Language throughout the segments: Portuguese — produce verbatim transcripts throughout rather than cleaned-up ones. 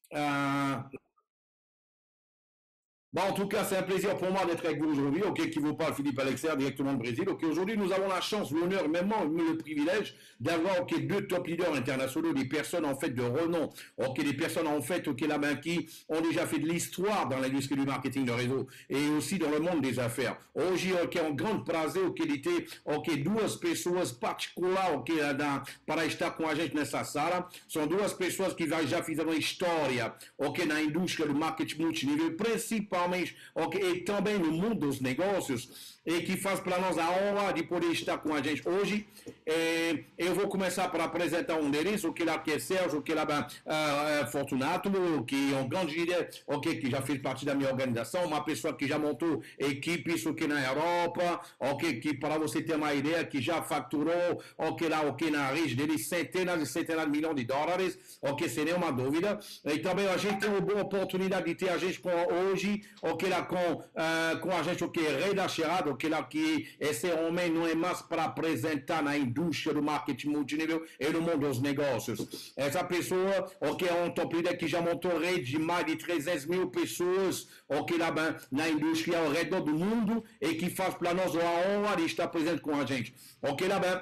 Euh, Bon, en tout cas, c'est un plaisir pour moi d'être avec vous aujourd'hui. Ok, qui vous parle, Philippe Alexer, directement du Brésil. Ok, aujourd'hui, nous avons la chance, l'honneur, même le privilège d'avoir ok deux top leaders internationaux, des personnes en fait de renom. Ok, des personnes en fait ok là-bas qui ont déjà fait de l'histoire dans l'industrie du marketing de réseau et aussi dans le monde des affaires. Hoje, ok, en grande prazer, ok, de ter ok duas pessoas particulares ok da, para estar com a gente nessa sala. São duas pessoas que já fizeram história ok na indústria do marketing multinível, principalmente okay, e também no mundo dos negócios, e que faz para nós a honra de poder estar com a gente hoje. É, eu vou começar por apresentar um deles, o que lá que é Sérgio, o que lá uh, Fortunato, que é um grande líder, ok, que já fez parte da minha organização, uma pessoa que já montou equipes aqui na Europa, ok, que para você ter uma ideia, que já faturou, ok, lá, ok, na rede dele, centenas e centenas de milhões de dólares, ok, sem nenhuma dúvida. E também a gente tem uma boa oportunidade de ter a gente com, hoje, ok, lá, com, uh, com a gente, ok, Rei da Cheirada, ok, lá, que esse homem não é mais para apresentar na indústria do marketing multinível e no mundo dos negócios. Essa pessoa, ok, é um top leader que já montou rede de mais de trezentas mil pessoas, ok, lá, bem, na indústria ao redor do mundo e que faz para nós a honra de estar presente com a gente. Ok, là, bem,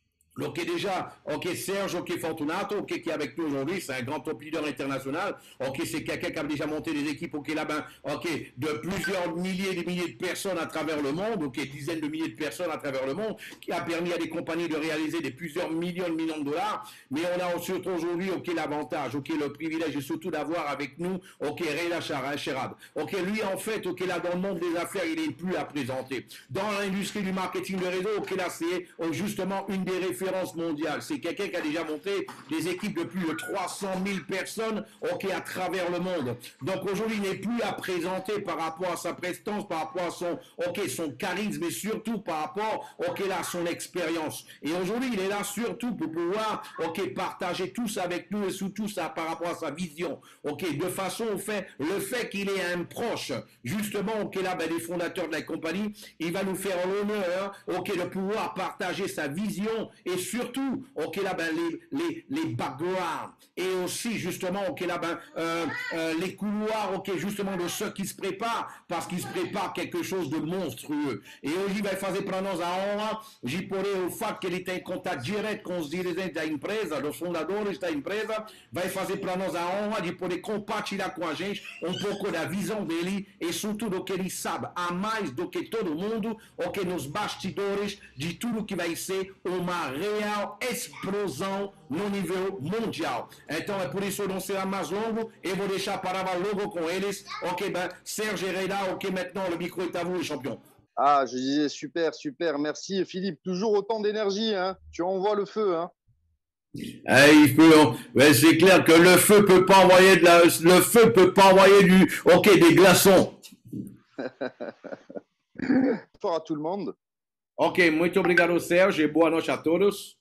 ok, déjà, ok, Serge, ok, Fortunato, ok, qui est avec nous aujourd'hui, c'est un grand top leader international. Ok, c'est quelqu'un qui a déjà monté des équipes, ok, là-bas, ok, de plusieurs milliers et des milliers de personnes à travers le monde, ok, dizaines de milliers de personnes à travers le monde, qui a permis à des compagnies de réaliser des plusieurs millions de millions de dollars. Mais on a surtout aujourd'hui, ok, l'avantage, ok, le privilège et surtout d'avoir avec nous, ok, Reda Sherab. Ok, lui, en fait, ok, là, dans le monde des affaires, il n'est plus à présenter. Dans l'industrie du marketing de réseau, ok, là, c'est justement une des références mondiale. C'est quelqu'un qui a déjà monté des équipes de plus de trois cent mille personnes ok, à travers le monde. Donc aujourd'hui, il n'est plus à présenter par rapport à sa prestance, par rapport à son, ok, son charisme, mais surtout par rapport ok, à son expérience. Et aujourd'hui, il est là surtout pour pouvoir ok, partager tout ça avec nous et surtout ça par rapport à sa vision. Ok, de façon au fait, le fait qu'il est un proche, justement, ok, là, ben, des fondateurs de la compagnie, il va nous faire l'honneur ok, de pouvoir partager sa vision et surtout, ok, là, ben, les, les, les backgrounds et aussi, justement, ok, là, ben, euh, euh, les couloirs, ok, justement, de ceux qui se préparent parce qu'ils se préparent quelque chose de monstrueux. E hoje vai fazer para nós a honra de poder, o fato que ele tem contato direto com os dirigentes da empresa, dos fundadores da empresa, vai fazer para nós a honra de poder compartilhar com a gente um pouco da visão dele e sobretudo do que ele sabe, a mais do que todo mundo, ok, nos bastidores de tudo que vai ser uma real explosão no nível mundial. Então é por isso que não será mais longo, eu vou deixar a palavra logo com eles. Ok, ben, Serge Herrera, ok, maintenant le micro est à vous, les champions. Ah, je disais super, super, merci Philippe, toujours autant d'énergie, hein. Tu envoies le feu, hein. Eh, il peut, ouais, c'est clair que le feu peut pas envoyer de la, le feu peut pas envoyer du, ok, des glaçons. Bonsoir à tout le monde. Ok, muito obrigado, Serge, et boa noite a todos.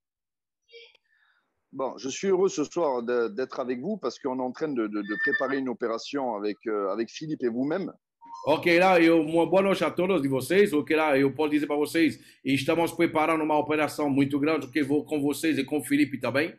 Bon, je suis heureux ce soir d'être avec vous parce qu'on est en train de, de, de préparer une opération avec, euh, avec Philippe et vous-même. Ok, lá, eu, uma boa noite a todos de vocês. Ok, lá, eu posso dizer para vocês, estamos preparando uma operação muito grande, que vou com vocês e com o Felipe também.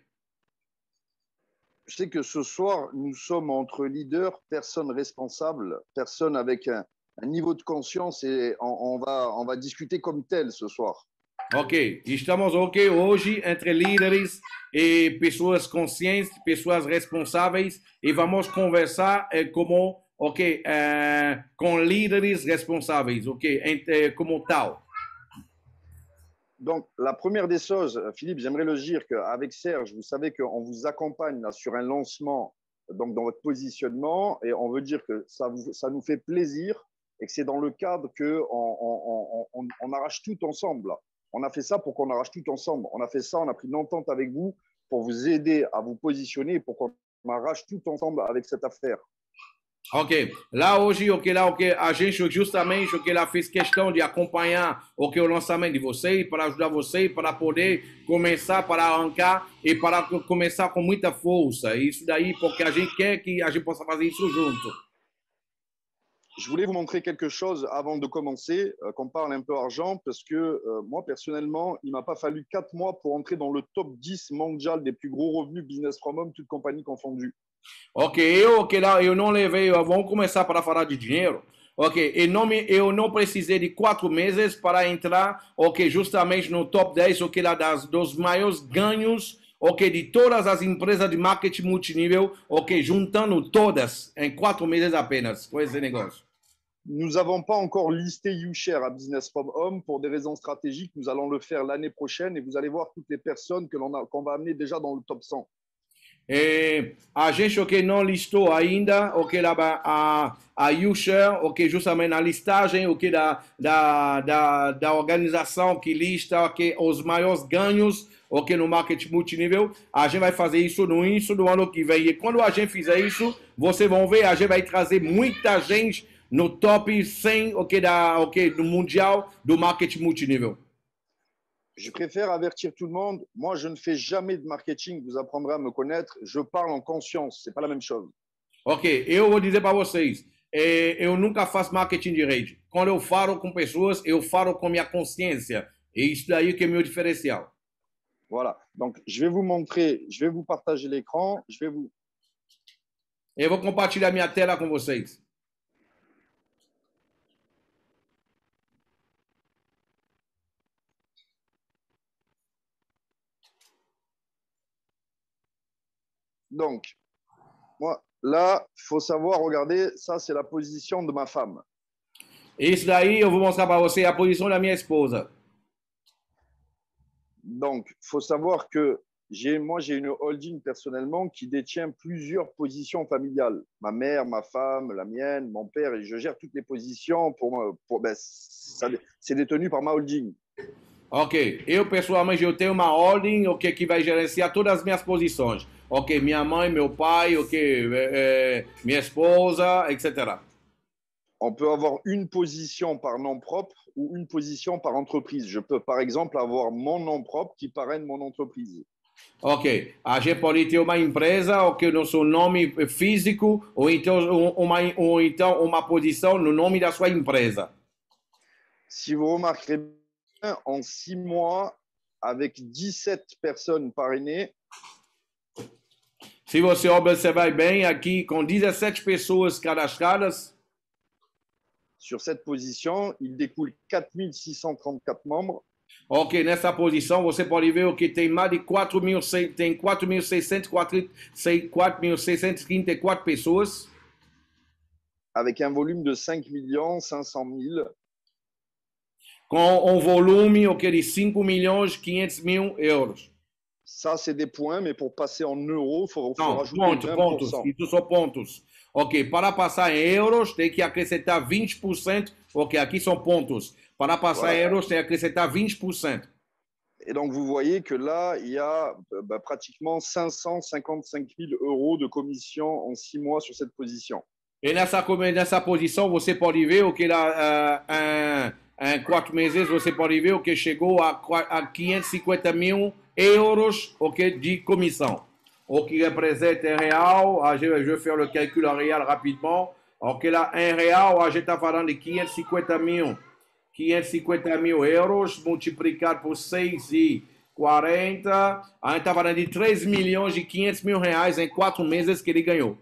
Je sais que ce soir, nous sommes entre leaders, personnes responsables, personnes avec un, un niveau de conscience et on, on, va, on va discuter comme tel ce soir. Ok, estamos ok hoje entre líderes e pessoas conscientes, pessoas responsáveis e vamos conversar eh, como ok, eh, com líderes responsáveis, ok, eh, como tal. Donc, la première des choses, Philippe, j'aimerais le dire qu'avec Serge, vous savez qu'on vous accompagne là, sur un lancement donc dans votre positionnement et on veut dire que ça, vous, ça nous fait plaisir et que c'est dans le cadre qu'on on, on, on arrache tout ensemble. Là. On a fait ça pour qu'on arrache tout ensemble. On a fait ça, on a pris une entente avec vous pour vous aider à vous positionner et pour qu'on arrache tout ensemble avec cette affaire. Ok, lá hoje, ok, lá, ok, a gente justamente, ok, lá fez questão de acompanhar, ok, o lançamento de vocês, para ajudar vocês, para poder começar, para arrancar e para começar com muita força. Isso daí, porque a gente quer que a gente possa fazer isso junto. Je voulais vous montrer quelque chose avant de commencer, euh, qu'on parle un peu argent, parce que euh, moi, personnellement, il ne m'a pas fallu quatre mois pour entrer dans le top dix mondial des plus gros revenus business from home, toutes compagnies confondues. Ok, eu, que lá, eu não levei, vamos começar para falar de dinheiro. Ok, eu não, me, eu não precisei de quatro meses para entrar, ok, justamente no top dez, ok, lá das, dos maiores ganhos, ok, de todas as empresas de marketing multinível, ok, juntando todas em quatro meses apenas, com esse negócio. Nous n'avons pas encore listé YouShare à Business from Home pour des raisons stratégiques. Nous allons le faire l'année prochaine et vous allez voir toutes les personnes que l'on a, qu'on va amener déjà dans le top cent. É, a gente ok, não listou ainda ok, lá, a, a YouShare, ok, justamente na listagem ok, da, da, da, da organização que lista ok, os maiores ganhos ok, no marketing multinível. A gente vai fazer isso no início do ano que vem. E quando a gente fizer isso, vocês vão ver, a gente vai trazer muita gente no top cem ok, da, ok, do mundial do marketing multinível. Je préfère avertir tout le monde. Moi, je ne fais jamais de marketing. Vous apprendrez à me connaître. Je parle en conscience. C'est pas la même chose. Ok, eu vou dizer para vocês, é, eu nunca faço marketing de rede. Quando eu falo com pessoas, eu falo com minha consciência. E isso daí que é meu diferencial. Voilà. Donc, je vais vous montrer, je vais vous partager l'écran. Je vais vous. Eu vou compartilhar minha tela com vocês. Donc, moi, là, il faut savoir, regardez, ça, c'est la position de ma femme. Isso daí eu vou mostrar para você a posição da minha esposa. Donc, il faut savoir que j'ai, moi, j'ai une holding personnellement qui détient plusieurs positions familiales. Ma mère, ma femme, la mienne, mon père, et je gère toutes les positions. Pour, pour, ben, ça, c'est détenu par ma holding. Ok, eu pessoalmente eu tenho uma ordem ok, que vai gerenciar todas as minhas posições. Ok, minha mãe, meu pai, ok, é, minha esposa, etcétera. On peut avoir une position par nom propre ou une position par entreprise. Je peux, par exemple, avoir mon nom propre qui parraine mon entreprise. Ok, a gente pode ter uma empresa, ok, no seu nome físico, ou então uma, ou então uma posição no nome da sua empresa. Si vous remarquerez bien, en six mois, avec dix-sept personnes parrainées, se você observar bem aqui, com dezessete pessoas cadastradas, sur cette position, il découle quatre mille six cent trente-quatre membres. Ok, nessa posição você pode ver que tem mais de quatro mil, tem quatro mil seiscentos e trinta e quatro pessoas. Avec un volume de cinq millions cinq cent mille. Com um volume okay, de cinco milhões e quinhentos mil euros. Ça, c'est des points, mais pour passer en euros, il faut, faut Não, rajouter pontos, vingt pour cent. pontos, isso são pontos. Ok, para passar em euros, tem que acrescentar vinte por cento. Ok, aqui são pontos. Para passar voilà. Em euros, tem que acrescentar vinte por cento. Et donc, vous voyez que là, il y a bah, pratiquement cinq cent cinquante-cinq mille euros de commission en six mois sur cette position. E nessa, nessa posição, você pode ver o que lá, uh, em, em quatro meses, você pode ver o que chegou a, a quinhentos e cinquenta mil euros okay, de comissão. O que representa em real, je, je vais faire le calcul en real rapidement. Ok, lá em real, a gente está falando de quinhentos e cinquenta mil, quinhentos e cinquenta mil euros multiplicado por seis e quarenta. A gente está falando de três milhões e quinhentos mil reais em quatro meses que ele ganhou.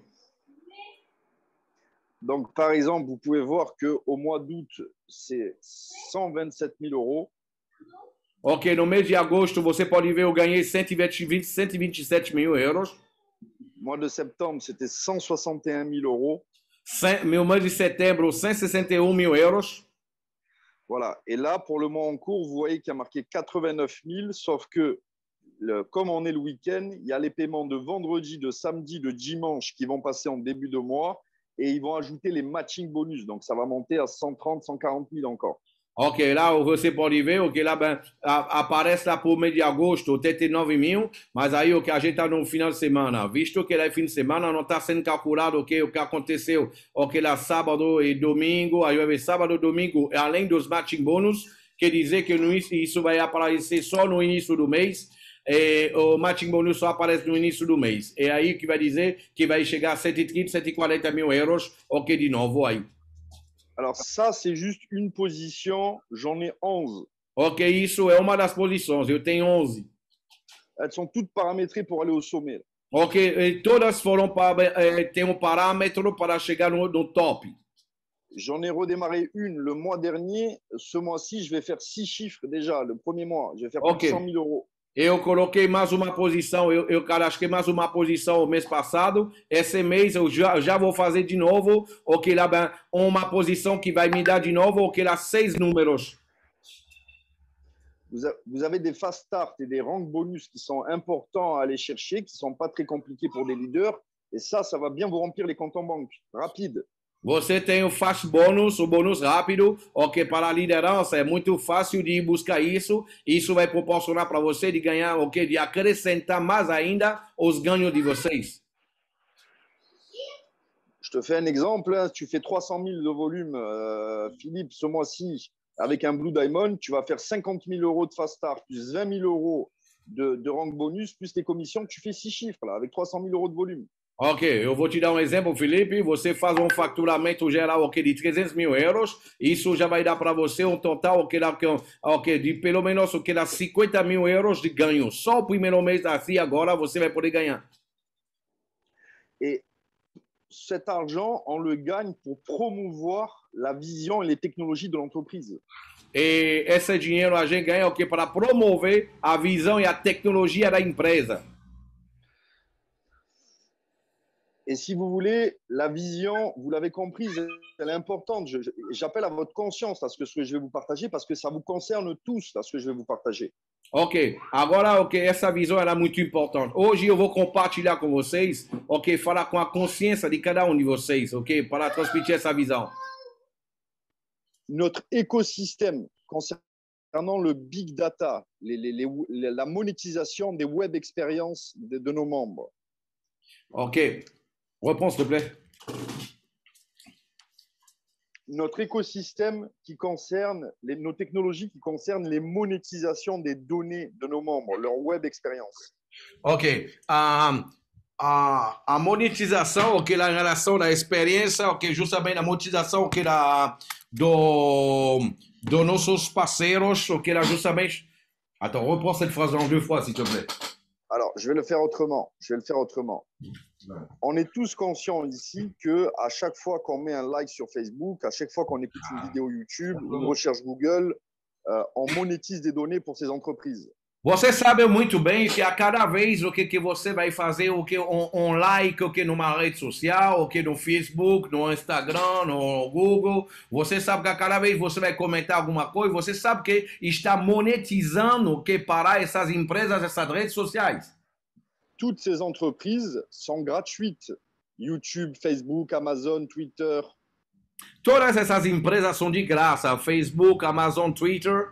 Donc, par exemple, vous pouvez voir qu'au mois d'août, c'est cent vingt-sept mille euros. Ok, no mês de agosto, você pode ver, eu ganhei cento e vinte, cento e vinte e sete mil euros. Mois de septembre, c'était cent soixante et un mille euros. Meu mês de setembro, cent soixante et un mille euros. Voilà. Et là, pour le mois en cours, vous voyez qu'il y a marqué quatre-vingt-neuf mille, sauf que le, comme on est le week-end, il y a les paiements de vendredi, de samedi, de dimanche qui vont passer en début de mois. Et ils vont ajouter les matching bonus. Donc, ça va monter à cent trente, cent quarante mille encore. Ok, lá você pode ver, ok, lá ben, a, aparece lá por mês de agosto oitenta e nove mil, mas aí o que a gente está no final de semana, visto que lá é fim de semana, não está sendo calculado okay, o que aconteceu, ok, lá sábado e domingo, aí vai ver sábado e domingo, além dos matching bonus, quer dizer que no, isso vai aparecer só no início do mês. E o matching bonus só aparece no início do mês. É aí que vai dizer que vai chegar a cento e trinta, cento e quarenta mil euros, ok, de novo aí. Alors ça, c'est juste une position, j'en ai onze. Ok, isso é uma das posições, eu tenho onze. Elles sont toutes paramétrées pour aller au sommet. Ok, e todas foram para, eh, tem um parâmetro para chegar no, no top. J'en ai redémarré une le mois dernier. Ce mois-ci, je vais faire six chiffres déjà. Le premier mois, je vais faire plus de Ok. cent mille euros. Eu coloquei mais uma posição, eu, eu cadastrei mais uma posição o mês passado. Esse mês eu já, já vou fazer de novo. Ok, lá bem, uma posição que vai me dar de novo, ok, lá seis números. Vous, a- vous avez des fast start et des rank bonus qui sont importants à aller chercher, qui ne sont pas très compliqués pour des leaders. Et ça, ça va bien vous remplir les comptes en banque. Rapide. Você tem o fast bônus, o bônus rápido, ok, para a liderança é muito fácil de buscar isso. Isso vai proporcionar para você de ganhar, ok, de acrescentar mais ainda os ganhos de vocês. Je te fais un exemple. Hein. Tu fais trois cent mille de volume, euh, Philippe, ce mois-ci, avec un Blue Diamond, tu vas faire cinquante mille euros de fast start, plus vingt mille euros de, de rank bonus, plus tes commissions. Tu fais six chiffres là, avec trois cent mille euros de volume. Ok, eu vou te dar um exemplo, Felipe. Você faz um faturamento geral ok, de trezentos mil euros. Isso já vai dar para você um total ok, ok, de pelo menos ok, cinquenta mil euros de ganho. Só o primeiro mês assim, agora você vai poder ganhar. Et cet argent, on le gagne pour promouvoir la vision et les technologies de l'entreprise. E esse dinheiro a gente ganha ok, para promover a visão e a tecnologia da empresa. Et si vous voulez, la vision, vous l'avez comprise, elle est importante. J'appelle à votre conscience à ce que, ce que je vais vous partager parce que ça vous concerne tous, à ce que je vais vous partager. Ok, agora ok, essa visão era muito importante. Hoje eu vou compartilhar com vocês, ok, falar com a consciência de cada um de vocês, ok, para transmitir essa visão. Notre écosystème concernant le big data, les, les, les, la monétisation des web expériences de, de nos membres. Ok, reprends s'il te plaît. Notre écosystème qui concerne les, nos technologies qui concernent les monétisations des données de nos membres, leur web expérience. Ok, a, a, a monetização, ok, na relação da experiência, ok, justamente a monetização, ok, da, do, dos nossos parceiros, ok, là, justamente. Attends, reprends cette phrase en deux fois, s'il te plaît. Alors, je vais le faire autrement. Je vais le faire autrement. On est tous conscients ici que à chaque fois qu'on met un like sur Facebook, à chaque fois qu'on écoute une vidéo YouTube, une recherche Google, euh, on monétise des données pour ces entreprises. Você sabe muito bem que a cada vez o que, que você vai fazer o que um, um like o que numa rede social, o que no Facebook, no Instagram, no Google, você sabe que a cada vez você vai comentar alguma coisa, você sabe que está monetizando o que para essas empresas, essas redes sociais. Toutes ces entreprises sont gratuites. YouTube, Facebook, Amazon, Twitter. Todas essas empresas são de graça. Facebook, Amazon, Twitter.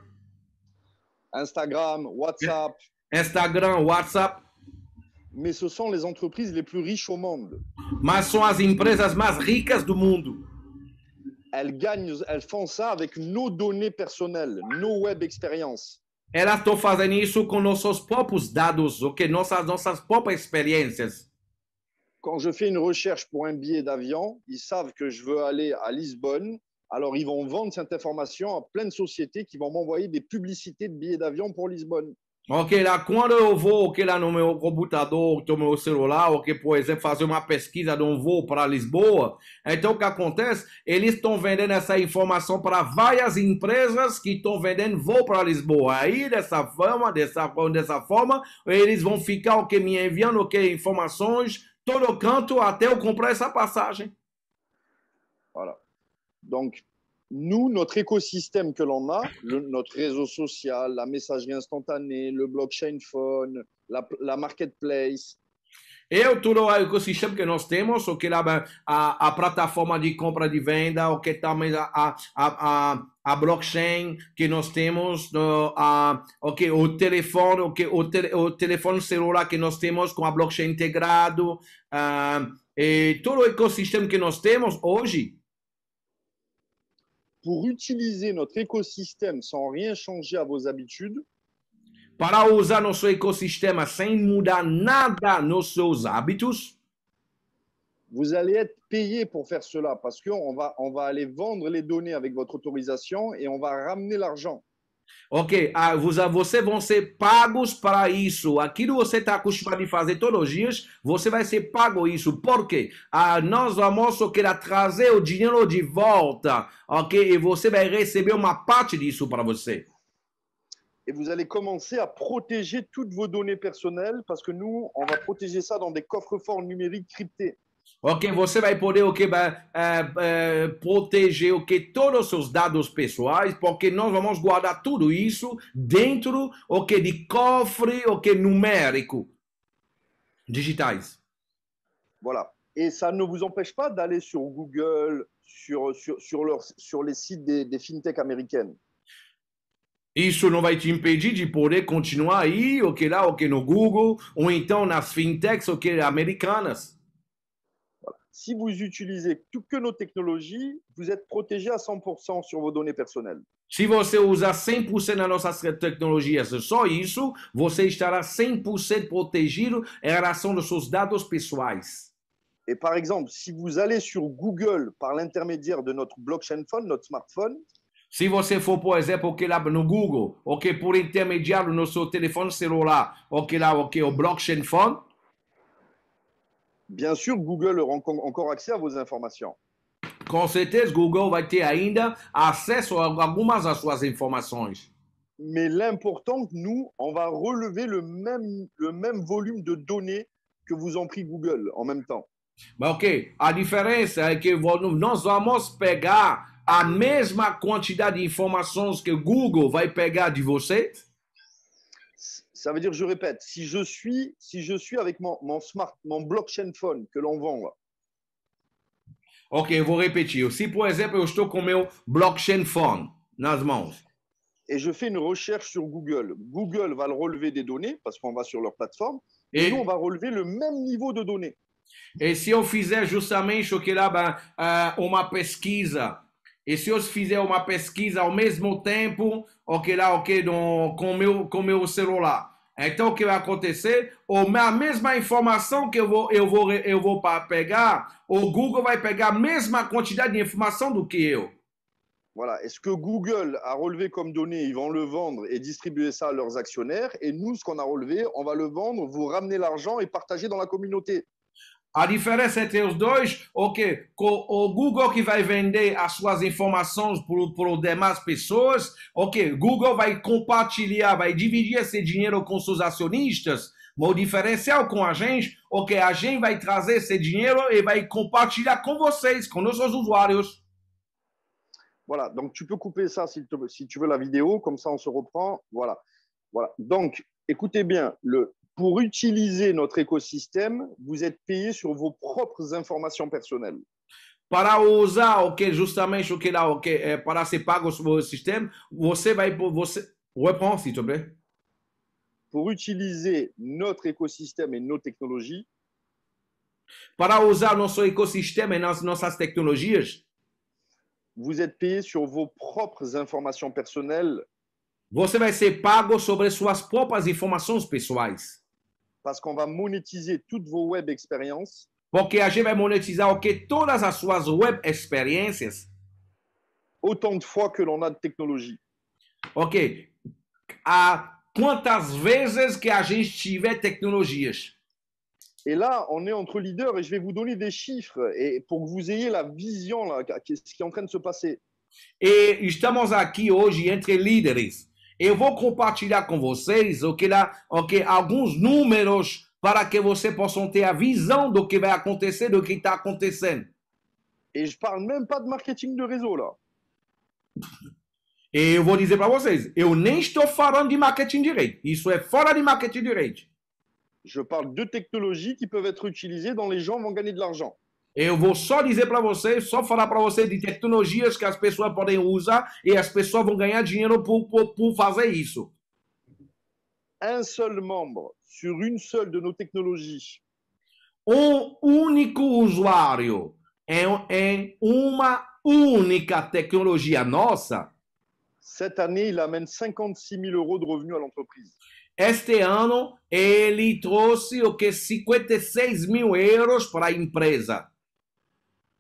Instagram, WhatsApp. Instagram, WhatsApp. Mais ce sont les entreprises les plus riches au monde. Mas são as empresas mais ricas do mundo. Elles gagnent, elles font ça avec nos données personnelles, nos web expériences. Elas estão fazendo isso com nossos próprios dados, ok? Nossas, nossas próprias experiências. Quand je fais une recherche pour un billet d'avion, ils savent que je veux aller à Lisbonne. Alors, ils vont vendre cette information à plein de sociétés qui vont m'envoyer des publicités de billets d'avion pour Lisbonne. Ok, lá quando eu vou ok, lá no meu computador, no meu celular, ok, por exemplo, fazer uma pesquisa de um voo para Lisboa, então o que acontece? Eles estão vendendo essa informação para várias empresas que estão vendendo voo para Lisboa. Aí, dessa forma, dessa, dessa forma, eles vão ficar ok, me enviando ok, informações, todo canto, até eu comprar essa passagem. Voilà. Donc, nous, notre écosystème que l'on a, le, notre réseau social, la messagerie instantanée, le blockchain phone, la, la marketplace. Eu, todo o ecossistema que nós temos, o que lá, a, a plataforma de compra e de venda, o que também a, a, a, a blockchain que nós temos, no, a, okay, o telefone, okay, o, te, o telefone celular que nós temos com a blockchain integrado, uh, e todo o ecossistema que nós temos hoje. Pour utiliser notre écosystème sans rien changer à vos habitudes, para usar nosso ecossistema sem mudar nada nos seus hábitos, vous allez être payé pour faire cela parce qu'on va, on va aller vendre les données avec votre autorisation et on va ramener l'argent. Ok, ah, você, você vão ser pagos para isso. Aquilo que você está acostumado a fazer todos os dias, você vai ser pago isso. Por quê? Ah, nós vamos só querer trazer o dinheiro de volta, ok? E você vai receber uma parte disso para você. Et vous allez commencer à protéger toutes vos données personnelles parce que nous, on va protéger ça dans des coffres-forts numériques cryptés. Ok, você vai poder o que vai, é, é, proteger o que todos os seus dados pessoais, porque nós vamos guardar tudo isso dentro o que de cofre o que numérico digitais. Voilà. Et ça ne vous empêche pas d'aller sur Google, sur, sur, sur, leur, sur les sites des, des fintechs américaines. Isso não vai te impedir de poder continuar aí, o que lá, o que no Google, ou então nas fintechs, o que americanas. Voilà. Si vous utilisez tout que nos technologies, vous êtes protégé à cent pour cent sur vos données personnelles. Se você usar cem por cento das nossas tecnologias, só isso, você estará cem por cento protegido em relação aos seus dados pessoais. Et par exemple, si vous allez sur Google par l'intermédiaire de notre blockchain phone, notre smartphone, se você for, por exemplo, que lá no Google, ou que por intermediário no seu telefone celular, ou que lá, o que o blockchain phone, bien sûr, Google aura encore accès à vos informations. Com certeza, Google vai ter ainda acesso a algumas das suas informações. Mais l'important, nous, on va relever le même, le même volume de données que vous ont pris Google en même temps. Mas ok, a diferença é que nós vamos pegar a mesma quantidade de informações que o Google vai pegar de você. Ça veut dire, je répète, si je suis, si je suis avec mon, mon smart, mon blockchain phone que l'on vend là. Ok, eu vou repetir. Se, por exemplo, eu estou com meu blockchain phone nas mãos. Et je fais une recherche sur Google. Google va le relever des données parce qu'on va sur leur plateforme. Et, et nous, on va relever le même niveau de données. E se eu fizer justamente o que lá, uh, uma pesquisa, e se eu fizer uma pesquisa ao mesmo tempo, ok, lá, ok, no, com meu com meu celular, então o que vai acontecer? A mesma informação que eu vou eu vou eu vou pegar, o Google vai pegar a mesma quantidade de informação do que eu. Voilà. Et ce que Google a relevé comme données, ils vont le vendre et distribuer ça à leurs actionnaires. Et nous, ce qu'on a relevé, on va le vendre, vous ramener l'argent et partager dans la communauté. A diferença entre os dois, ok, o Google que vai vender as suas informações para as demais pessoas, ok, Google vai compartilhar, vai dividir esse dinheiro com seus acionistas, mas o diferencial com a gente, ok, a gente vai trazer esse dinheiro e vai compartilhar com vocês, com nossos usuários. Voilà, donc tu peux couper ça si tu, si tu veux la vidéo, comme ça on se reprend, voilà. Voilà. Donc, écoutez bien, le... Pour utiliser notre écosystème, vous êtes payé sur vos propres informations personnelles. Para usar o que justamente o que lá, o que é, para ser pago sobre o sistema, você vai você reprend, s'il te plaît. Pour utiliser notre écosystème et nos technologies, para usar nosso ecossistema e nas nossas tecnologias, vous êtes payé sur vos propres informations personnelles. Você vai ser pago sobre suas próprias informações pessoais. Parce qu'on va monétiser toutes vos web expériences. Porque a gente vai monetizar o que todas as suas web experiências. Autant de fois que l'on a de technologie. Ok. A quantas vezes que a gente tiver tecnologias. Et là, on est entre leaders et je vais vous donner des chiffres et pour que vous ayez la vision là, ce qui est en train de se passer. E estamos aqui hoje entre líderes. Eu vou compartilhar com vocês o que lá, okay, alguns números para que vocês possam ter a visão do que vai acontecer, do que está acontecendo. Et je parle même pas de marketing de réseau là. E eu vou dizer para vocês, eu nem estou falando de marketing direito. Isso é fora de marketing direito. Je parle de technologies qui peuvent être utilisées dont les gens vont gagner de l'argent. Eu vou só dizer para vocês, só falar para vocês de tecnologias que as pessoas podem usar e as pessoas vão ganhar dinheiro por, por, por fazer isso. Un seul membre sur une seule de nos technologies. Um único usuário em, em uma única tecnologia nossa. Cette année, il amène cinquante-six mille euros de revenus à l'entreprise. Este ano, ele trouxe o que cinquenta e seis mil euros para a empresa.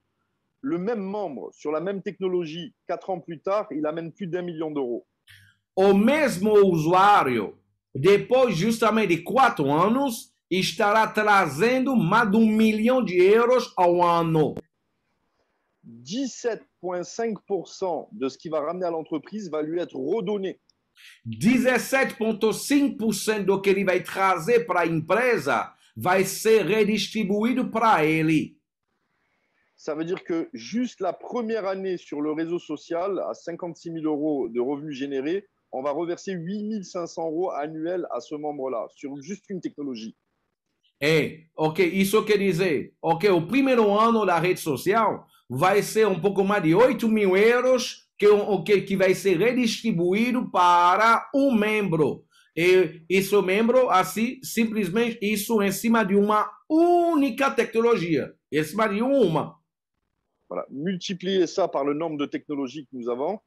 Le même membre, sur la même technologie, quatre ans plus tard, il amène plus d'un million d'euros. o mesmo usuário, depois justamente de quatro anos, estará trazendo mais de um milhão de euros ao ano. dix-sept virgule cinq pour cent de ce qui va ramener à l'entreprise va lui être redonné. dezessete vírgula cinco por cento do que ele vai trazer para a empresa vai ser redistribuído para ele. Ça veut dire que juste la première année sur le réseau social, à cinquante-six mille euros de revenus générés, on va reverser huit mille cinq cents euros annuels à ce membre-là, sur juste une technologie. É, ok, isso quer dizer, ok, o primeiro ano da rede social vai ser um pouco mais de oito mil euros que, okay, que vai ser redistribuído para um membro. E esse membro, assim, simplesmente isso em cima de uma única tecnologia, em cima de uma. Voilà. Multiplier ça par le nombre de technologies que nous avons.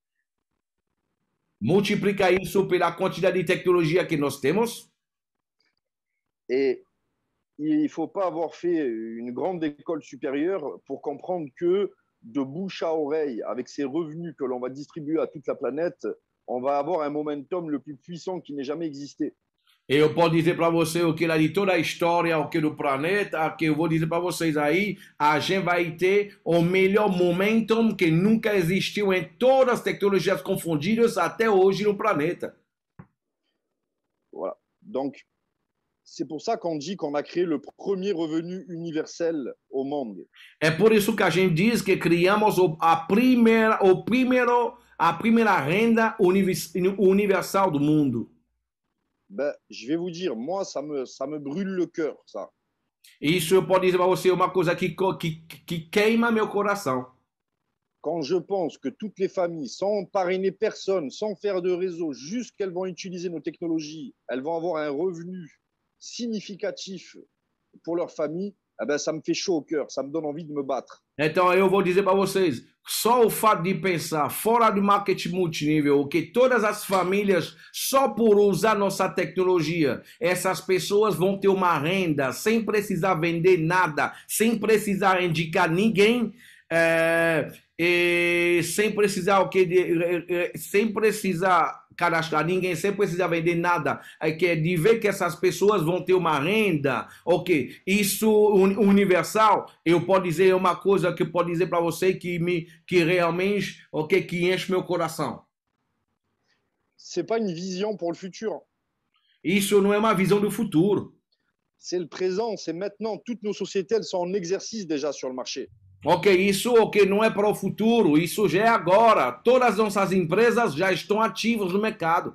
Multiplica isso pela quantidade de tecnologia que nós temos. Et il ne faut pas avoir fait une grande école supérieure pour comprendre que de bouche à oreille, avec ces revenus que l'on va distribuer à toute la planète, on va avoir un momentum le plus puissant qui n'ait jamais existé. Eu posso dizer para você o que lá de toda a história, o que do planeta, que eu vou dizer para vocês aí, a gente vai ter o melhor momentum que nunca existiu em todas as tecnologias confundidas até hoje no planeta. Voilà. Donc, c'est pour ça qu'on dit qu'on a créé le premier revenu universel au monde. É por isso que a gente diz que criamos a primeira, o primeiro, a primeira renda universal do mundo. Ben, je vais vous dire, moi, ça me, ça me brûle le cœur, ça. Isso eu posso dizer para você uma coisa que, que, que queima meu coração. Quand je pense que toutes les familles, sans parrainer personne, sans faire de réseau, juste qu'elles vont utiliser nos technologies, elles vont avoir un revenu significatif pour leur famille, eh ben, ça me fait chaud au cœur, ça me donne envie de me battre. Então eu vou dizer para vocês, só o fato de pensar fora do marketing multinível, que todas as famílias, só por usar nossa tecnologia, essas pessoas vão ter uma renda sem precisar vender nada, sem precisar indicar ninguém, é, e sem precisar o que, sem precisar cadastrar ninguém, sem precisar vender nada, é que é de ver que essas pessoas vão ter uma renda, ok? Isso universal, eu posso dizer uma coisa que eu posso dizer para você que me, que realmente, ok, que enche meu coração. C'est pas une vision pour le futur. Isso não é uma visão do futuro. C'est le présent, c'est maintenant. Toutes nos sociétés, elles sont en exercice déjà sur le marché. Ok, isso ok, não é para o futuro, isso já é agora. Todas as nossas empresas já estão ativas no mercado.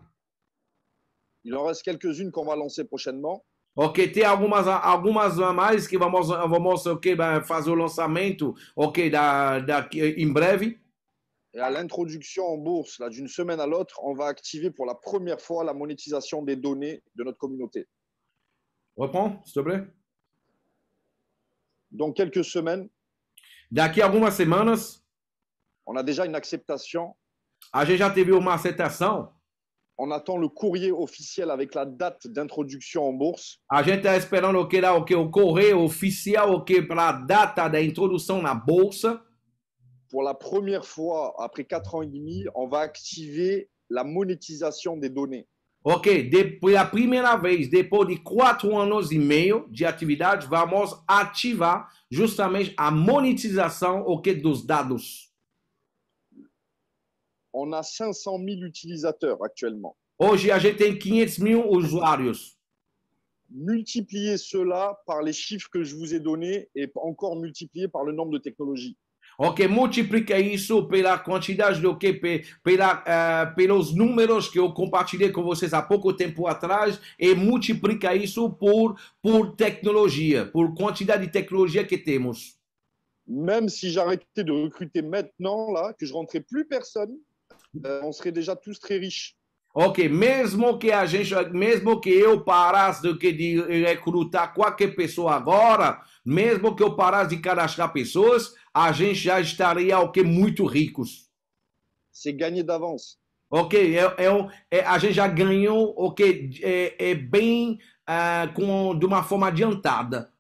Il en reste quelques-unes qu'on va lancer prochainement. Ok, tem algumas, algumas a mais que vamos, vamos okay, fazer o lançamento ok, da, da, em breve. Et à l'introduction en bourse, là, d'une semaine à l'autre, on va activer pour la première fois la monétisation des données de notre communauté. Reprends, s'il te plaît. Dans quelques semaines, daqui a algumas semanas, on a déjà une acceptation. A gente já teve uma aceitação. On attend le courrier officiel avec la date d'introduction en bourse. A gente está esperando o que lá, o que o correio oficial, o que para a data da introdução na bolsa. Pour la première fois, après quatre ans et demi, on va activer la monétisation des données. Ok, depois, a primeira vez, depois de quatro anos e meio de atividade, vamos ativar justamente a monetização okay, dos dados. On a cinq cent mille utilisateurs actuellement. Hoje a gente tem quinhentos mil usuários. Multipliez cela par les chiffres que je vous ai donnés et encore multiplié par le nombre de technologies. Ok, multiplica isso pela quantidade do que, pela, uh, pelos números que eu compartilhei com vocês há pouco tempo atrás e multiplica isso por, por tecnologia, por quantidade de tecnologia que temos. Même si j'arrêtais de recruter maintenant, là, que je rentrais plus personne, euh, on serait déjà tous très riches. Ok, mesmo que a gente, mesmo que eu parasse de, de recrutar qualquer pessoa agora, mesmo que eu parasse de cadastrar pessoas, a gente já estaria okay, muito ricos. C'est gagné d'avance. Ok, é, é, é, a gente já ganhou ok, é, é bem uh, com, de uma forma adiantada.